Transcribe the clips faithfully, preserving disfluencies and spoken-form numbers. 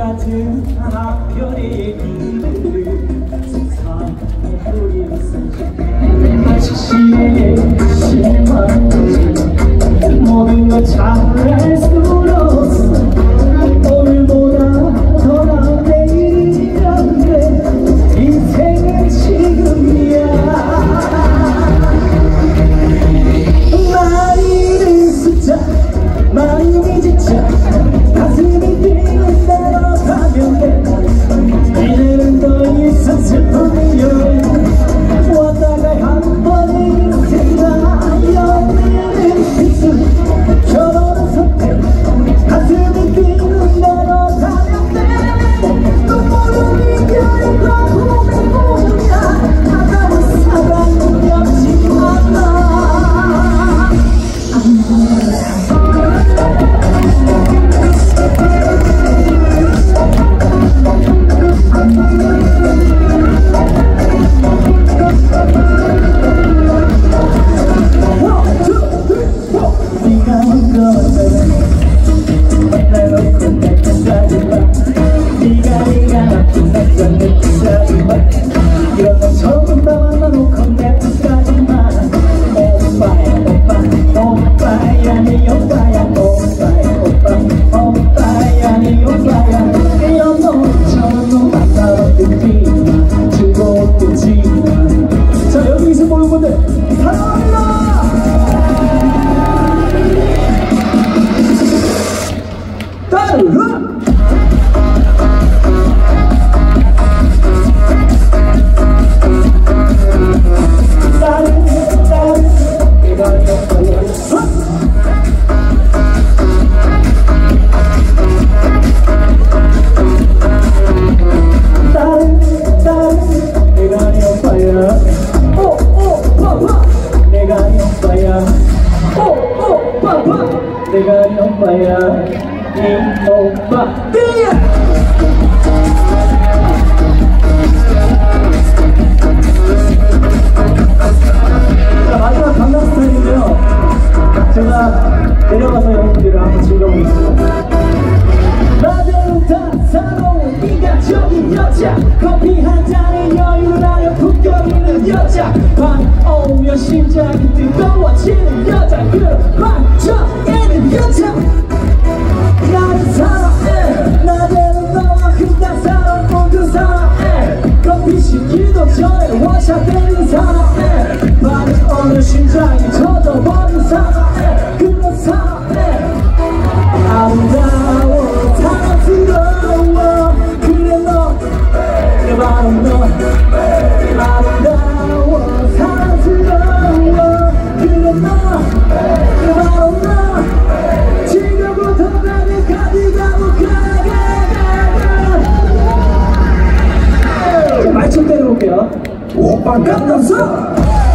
같은 한편의 그늘을 세상에 뿌리는 마치 시의 실망 모든 걸 잘할수록 오늘보다 더 나은 내일이란데 인생은 지금이야. 많이는 숫자 마음이 지쳐 가슴이 뛰는 대로 가면 돼. 이제는 더 이상 슬픔이 왔다가 한 번의 생각 연애는 필수 결혼은 선택 가슴이 뛰는 대로 가면 돼. 눈물을 이겨야 봄의 꿈이야. 아까운 사랑은 없지 않아. 이런 건 처음 다 만나놓고 내 뜻까지만 오빠야 오빠 오빠야 네 오빠야 오빠야 오빠 오빠야 네 오빠야 이런 놈처럼 놈 만나봤겠지만 즐거웠겠지만 자 여기서 모인 분들 사랑합니다. 따르르 내가 네 오빠야 네 오빠 자 마지막 강남 스타일인데요. 제가 내려가서 여러분들을 한번 즐겨보겠습니다. 낮에는 따사로운 인간적인 여자 커피 한 잔에 여유를 하여 북적이는 여자 밤 오면 심장이 뜨거워지는 여자 그런 반짝이는 여자 나를 사랑해 낮에는 너와 그냥 사랑꾼 그 사랑해 커피 시키도 전에 원샷 때리는 사랑해 밤에 오면 심장이 터져버린 사랑해 그런 사랑해 아름다워 사랑스러워 그래 너 그래 바로 너 아름다워 사랑스러워 그래 너 그래 바로 너 지금부터 나를 가지가 못가게 자 말씀 때려볼게요. 오빠 강남스타일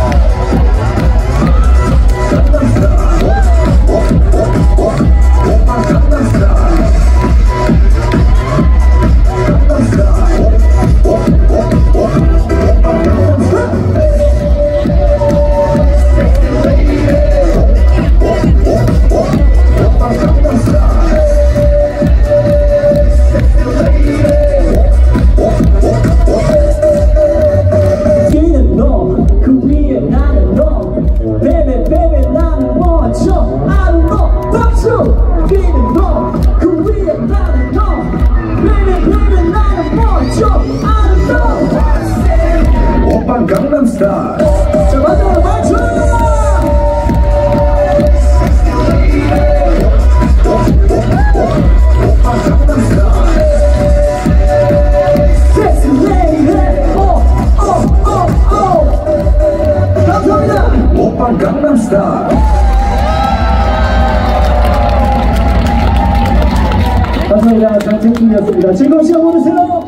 강남스타일 자 마지막으로 말춤 섹시 레이디 오오오오 감사합니다. 오빠 강남스타일 감사합니다. 장채팅이었습니다. 즐거운 시간 보내세요.